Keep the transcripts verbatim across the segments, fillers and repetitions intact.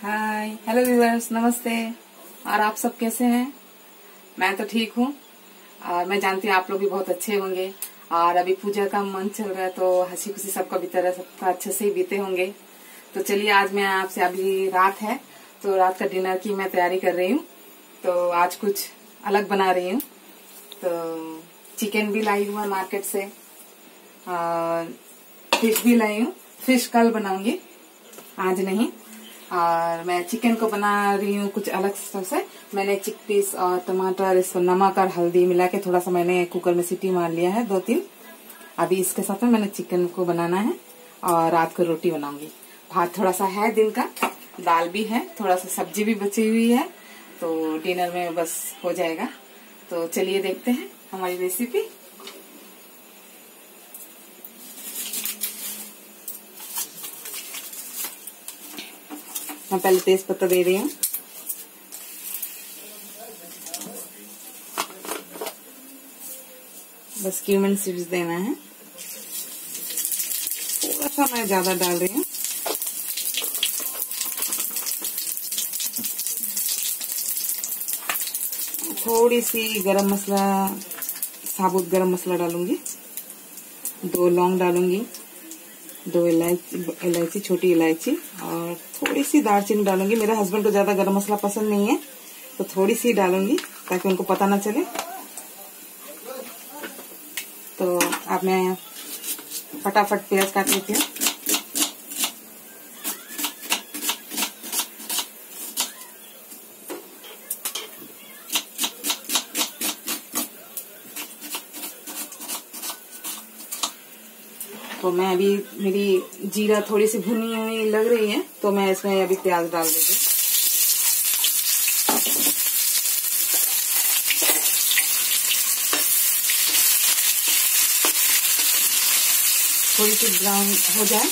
Hi hello viewers, नमस्ते। और आप सब कैसे हैं? मैं तो ठीक हूँ और मैं जानती हूँ आप लोग भी बहुत अच्छे होंगे। और अभी पूजा का मंथ चल रहा है तो हंसी खुशी सबका बीता रहा, सबका अच्छे से ही बीते होंगे। तो चलिए, आज मैं आपसे, अभी रात है तो रात का डिनर की मैं तैयारी कर रही हूँ। तो आज कुछ अलग बना रही हूँ। तो चिकन भी लाई हूँ मार्केट से और फिश भी लाई हूँ। फिश कल बनाऊंगी, आज नहीं। और मैं चिकन को बना रही हूँ कुछ अलग सिस्टम से। मैंने चिकपीस और टमाटर, इसको नमक और हल्दी मिला के थोड़ा सा मैंने कुकर में सीटी मार लिया है, दो तीन। अभी इसके साथ में मैंने चिकन को बनाना है और रात को रोटी बनाऊंगी। भात थोड़ा सा है दिन का, दाल भी है, थोड़ा सा सब्जी भी बची हुई है, तो डिनर में बस हो जाएगा। तो चलिए देखते हैं हमारी रेसिपी। मैं पहले तेज पत्ता दे रही हूँ। बस क्यूमिन सीड्स देना है, थोड़ा सा मैं ज्यादा डाल रही हूँ। थोड़ी सी गरम मसाला, साबुत गरम मसाला डालूंगी। दो लौंग डालूंगी, दो इलायची इलायची छोटी इलायची, और थोड़ी सी दालचीनी डालूंगी। मेरे हस्बैंड को ज्यादा गरम मसाला पसंद नहीं है तो थोड़ी सी डालूंगी ताकि उनको पता ना चले। तो अब मैं फटाफट प्याज काट लेती हूँ। तो मैं अभी, मेरी जीरा थोड़ी सी भुनी हुई लग रही है तो मैं इसमें अभी प्याज डाल दूंगी। थोड़ी सी ब्राउन हो जाए।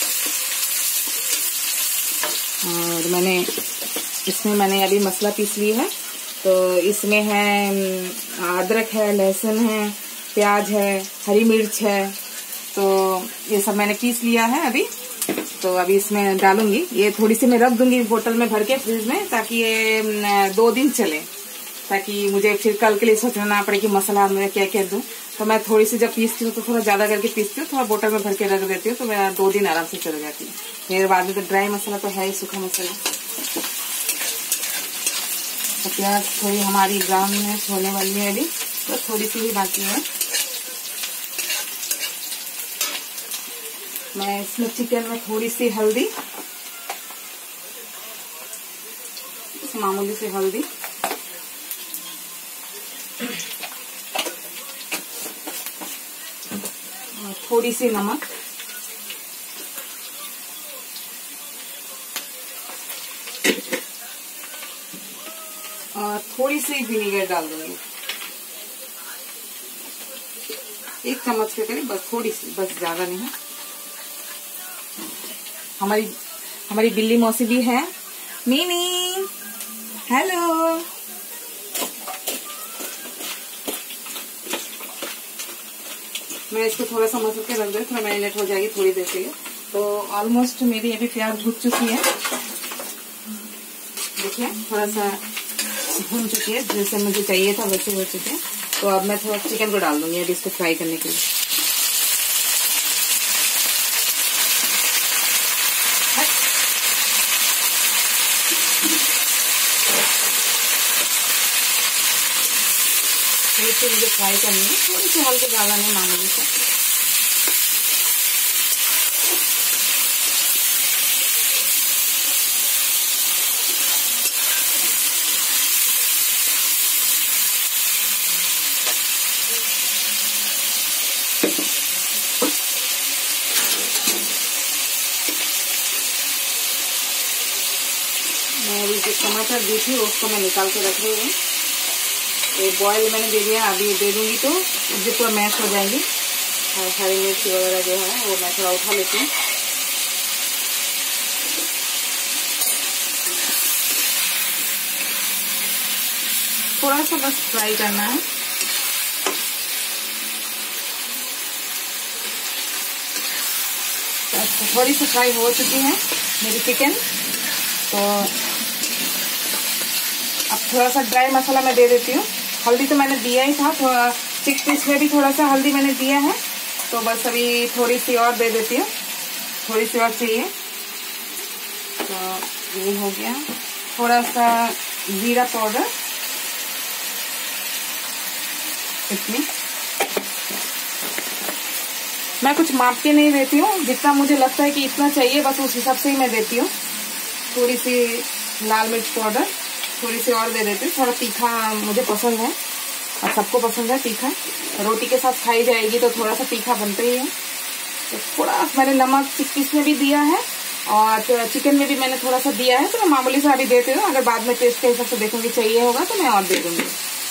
और मैंने इसमें मैंने अभी मसाला पीस लिया है। तो इसमें है अदरक है, लहसुन है, प्याज है, हरी मिर्च है। तो ये सब मैंने पीस लिया है अभी। तो अभी इसमें डालूंगी। ये थोड़ी सी मैं रख दूंगी बोतल में भर के फ्रिज में, ताकि ये दो दिन चले, ताकि मुझे फिर कल के लिए सोचना ना पड़े कि मसाला मैं क्या क्या दूं। तो मैं थोड़ी सी जब पीसती हूँ तो थोड़ा ज्यादा करके पीसती हूँ, थोड़ा बोतल में भर के रख देती हूँ, तो मेरा दो दिन आराम से चल जाती है। फिर बाद में तो ड्राई मसाला तो है ही, सूखा मसाला। तो प्याज थोड़ी हमारी ब्राउन होने वाली है अभी, तो थोड़ी सी ही बाकी है। मैं इसमें चिकन में थोड़ी सी हल्दी, मामूली सी हल्दी, और थोड़ी सी नमक, और थोड़ी सी विनेगर डाल दूंगी, एक चम्मच के करीब, बस थोड़ी सी, बस ज्यादा नहीं। हमारी हमारी बिल्ली मौसी भी है, मिनी, हेलो। मैं इसको थोड़ा सा मसल के रख दूँ, थोड़ा मैरिनेट हो जाएगी थोड़ी देर के लिए। तो ऑलमोस्ट मेरी अभी प्याज भुन चुकी है, देखिए थोड़ा सा भुन चुकी है, जैसे मुझे चाहिए था वैसे हो चुके हैं। तो अब मैं थोड़ा चिकन को डाल दूंगी अभी इसको फ्राई करने के लिए। थोड़ी सी मुझे फ्राई करनी है, थोड़ी सी हल्के ज्यादा नहीं, मामूली से। मैं अभी जो टमाटर दी थी उसको मैं निकाल के रख रही हूँ। एक बॉयल मैंने दे दिया, अभी दे दूंगी तो जो पूरा मैश हो जाएंगी। और हरी मिर्च वगैरह जो है वो मैं थोड़ा उठा लेती हूँ। थोड़ा सा बस फ्राई करना है। थोड़ी सी फ्राई हो चुकी है मेरी चिकन। तो अब थोड़ा सा ड्राई मसाला मैं दे देती हूँ। हल्दी तो मैंने दिया ही था, थोड़ा चिकपीस में भी थोड़ा सा हल्दी मैंने दिया है, तो बस अभी थोड़ी सी और दे देती हूँ, थोड़ी सी और चाहिए। तो ये हो गया। थोड़ा सा जीरा पाउडर, इतनी मैं कुछ माप के नहीं देती हूँ, जितना मुझे लगता है कि इतना चाहिए बस उस हिसाब से ही मैं देती हूँ। थोड़ी सी लाल मिर्च पाउडर थोड़ी सी और दे देती हूँ, थोड़ा तीखा मुझे पसंद है और सबको पसंद है तीखा, रोटी के साथ खाई जाएगी तो थोड़ा सा तीखा बनता ही है। तो थोड़ा मैंने नमक चिकपीस में भी दिया है और चिकन में भी मैंने थोड़ा सा दिया है, तो मैं मामूली सा अभी देती हूँ, अगर बाद में टेस्ट के हिसाब से देखूंगी चाहिए होगा तो मैं और दे दूंगी।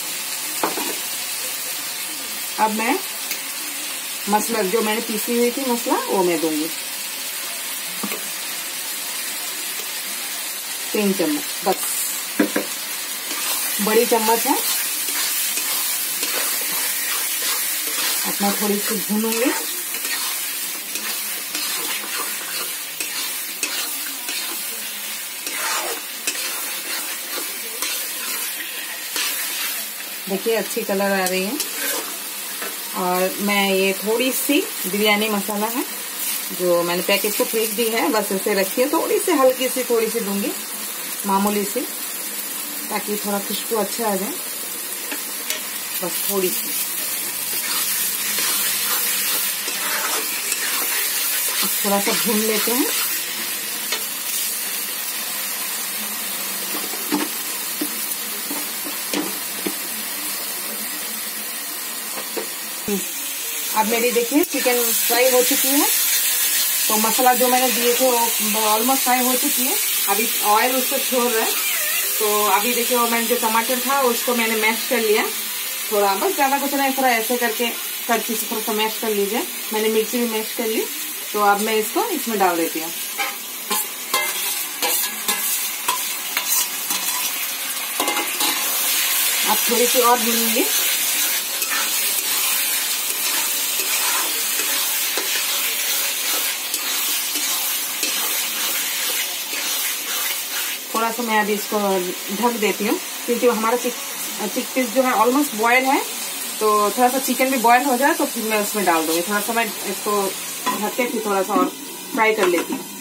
अब मैं मसाला जो मैंने पीसी हुई थी मसाला वो मैं दूंगी, तीन चम्मच बस, बड़ी चम्मच है। अब मैं थोड़ी सी भूनूंगी। देखिए अच्छी कलर आ रही है। और मैं ये थोड़ी सी बिरयानी मसाला है जो मैंने पैकेट को फेंक दी है, बस ऐसे रखी है, थोड़ी सी हल्की सी थोड़ी सी दूंगी, मामूली सी, ताकि थोड़ा खुशबू अच्छा आ जाए, बस थोड़ी सी। थोड़ा सा भून लेते हैं। अब मेरी देखिए चिकन फ्राई हो चुकी है, तो मसाला जो मैंने दिए थे वो ऑलमोस्ट फ्राई हो चुकी है। अभी ऑयल उसको छोड़ रहा है, तो अभी देखिए वो मैंने जो टमाटर था उसको मैंने मैश कर लिया थोड़ा, बस ज्यादा कुछ नहीं, थोड़ा ऐसे करके कड़छी से थोड़ा सा मैश कर लीजिए। मैंने मिर्ची भी मैश कर ली, तो अब मैं इसको इसमें डाल देती हूँ। अब थोड़ी सी और भूनूंगी। थोड़ा सा मैं अभी इसको ढक देती हूँ, क्योंकि हमारा चिक चिक पीस जो है ऑलमोस्ट बॉयल है, तो थोड़ा सा चिकन भी बॉयल हो जाए तो फिर मैं उसमें डाल दूंगी। थोड़ा सा मैं इसको ढक के फिर थोड़ा सा और फ्राई कर लेती हूँ।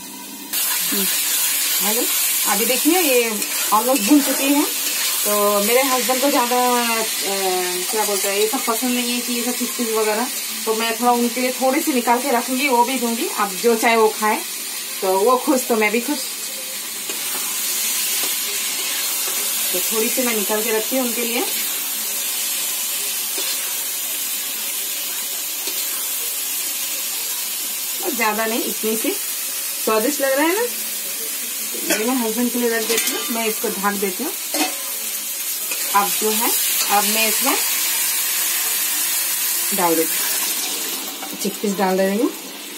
हेलो, अभी देखिए ये ऑलमोस्ट भून चुकी है। तो मेरे हस्बैंड को ज्यादा क्या बोलते हैं ये सब पसंद नहीं है कि ये सब चिक पीस वगैरह, तो मैं थोड़ा उनके लिए थोड़ी सी निकाल के रखूंगी, वो भी दूंगी। अब जो चाहे वो खाए, तो वो खुश तो मैं भी खुश। तो थोड़ी सी मैं निकाल के रखती हूँ उनके लिए। ज्यादा नहीं, इतनी सी स्वादिष्ट लग रहा है ना, ये मैं हस्बैंड के लिए रख देती हूँ। मैं इसको ढक देती हूँ। अब जो है अब मैं इसमें डाल देती हूँ, चिक पीस डाल दे रही हूँ।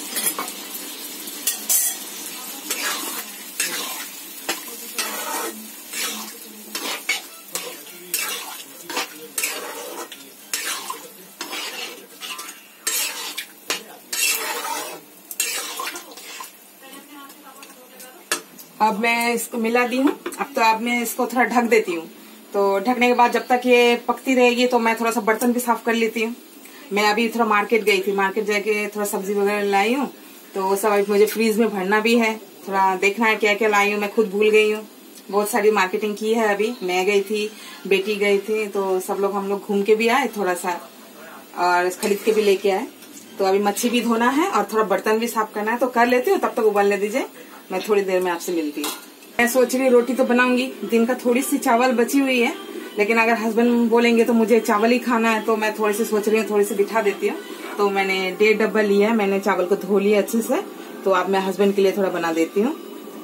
अब मैं इसको मिला दी हूँ। अब तो अब मैं इसको थोड़ा ढक देती हूँ। तो ढकने के बाद जब तक ये पकती रहेगी तो मैं थोड़ा सा बर्तन भी साफ कर लेती हूँ। मैं अभी थोड़ा मार्केट गई थी, मार्केट जाके थोड़ा सब्जी वगैरह लाई हूँ, तो वो सब अभी मुझे फ्रीज में भरना भी है। थोड़ा देखना है क्या क्या लाई हूँ, मैं खुद भूल गई हूँ। बहुत सारी मार्केटिंग की है। अभी मैं गई थी, बेटी गई थी, तो सब लोग हम लोग घूम के भी आए थोड़ा सा और खरीद के भी लेके आए। तो अभी मच्छी भी धोना है और थोड़ा बर्तन भी साफ करना है, तो कर लेती हूँ। तब तक उबालने दीजिए, मैं थोड़ी देर में आपसे मिलती हूँ। मैं सोच रही रोटी तो बनाऊंगी, दिन का थोड़ी सी चावल बची हुई है, लेकिन अगर हस्बैंड बोलेंगे तो मुझे चावल ही खाना है, तो मैं थोड़ी सी सोच रही हूँ थोड़ी सी बिठा देती हूँ। तो मैंने डेढ़ डब्बा लिया है, मैंने चावल को धो लिया अच्छे से, तो अब मैं हस्बैंड के लिए थोड़ा बना देती हूँ।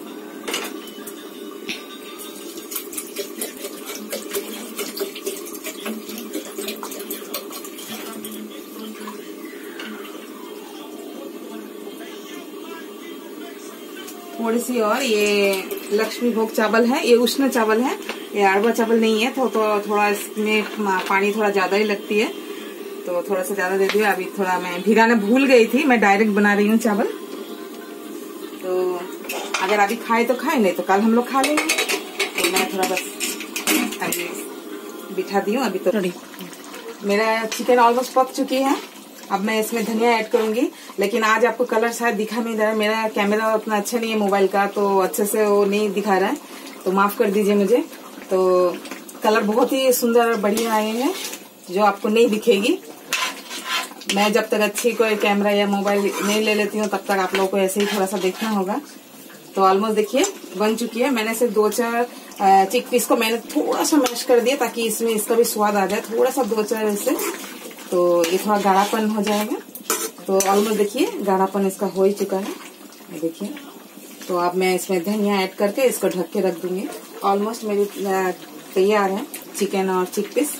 थोड़ी सी और, ये लक्ष्मी भोग चावल है, ये उष्ण चावल है, ये अरबा चावल नहीं है, तो, तो थोड़ा इसमें पानी थोड़ा ज्यादा ही लगती है, तो थोड़ा सा ज्यादा दे दिया। अभी थोड़ा मैं भिगाना भूल गई थी, मैं डायरेक्ट बना रही हूँ चावल। तो अगर अभी खाए तो खाए, नहीं तो कल हम लोग खा लेंगे। तो मैं थोड़ा बस अभी बिठा दी हूँ। अभी तो मेरा चिकन ऑलमोस्ट पक चुकी है। अब मैं इसमें धनिया ऐड करूंगी, लेकिन आज आपको कलर शायद दिखा नहीं दे रहा है। मेरा कैमरा उतना अच्छा नहीं है मोबाइल का, तो अच्छे से वो नहीं दिखा रहा है, तो माफ कर दीजिए मुझे। तो कलर बहुत ही सुंदर और बढ़िया आए हैं, जो आपको नहीं दिखेगी। मैं जब तक अच्छी कोई कैमरा या मोबाइल नहीं ले लेती हूँ तब तक आप लोगों को ऐसे ही थोड़ा सा देखना होगा। तो ऑलमोस्ट देखिए बन चुकी है। मैंने सिर्फ दो चार चिक पीस को मैंने थोड़ा सा मैश कर दिया ताकि इसमें इसका भी स्वाद आ जाए, थोड़ा सा दो चार इससे, तो ये थोड़ा गाढ़ापन हो जाएगा। तो ऑलमोस्ट देखिए गाढ़ापन इसका हो ही चुका है, देखिए। तो अब मैं इसमें धनिया ऐड करके इसको ढक के रख दूंगी। ऑलमोस्ट मेरी तैयार है चिकन और चिक पीस।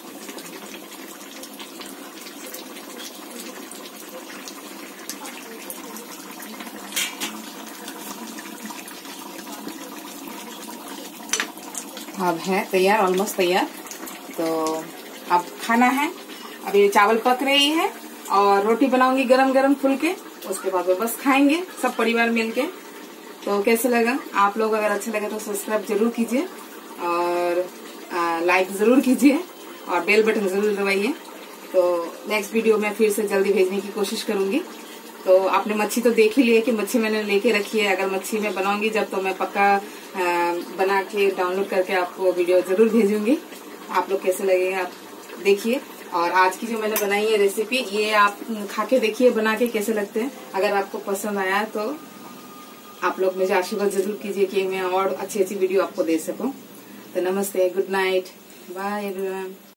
अब है तैयार, ऑलमोस्ट तैयार। तो अब खाना है। अभी चावल पक रही है और रोटी बनाऊंगी गरम गरम फुल के, उसके बाद बस खाएंगे सब परिवार मिलके। तो कैसे लगा आप लोग? अगर अच्छा लगे तो सब्सक्राइब जरूर कीजिए और लाइक जरूर कीजिए और बेल बटन जरूर दबाइए। तो नेक्स्ट वीडियो में फिर से जल्दी भेजने की कोशिश करूंगी। तो आपने मच्छी तो देख ही लिया कि मच्छी मैंने लेके रखी है। अगर मच्छी में बनाऊंगी जब, तो मैं पक्का बना के डाउनलोड करके आपको वीडियो जरूर भेजूंगी। आप लोग कैसे लगेगा आप देखिए। और आज की जो मैंने बनाई है रेसिपी, ये आप खा के देखिए बना के कैसे लगते हैं। अगर आपको पसंद आया तो आप लोग मुझे आशीर्वाद जरूर कीजिए कि मैं और अच्छी अच्छी वीडियो आपको दे सकूं। तो नमस्ते, गुड नाइट, बाय एवरीवन।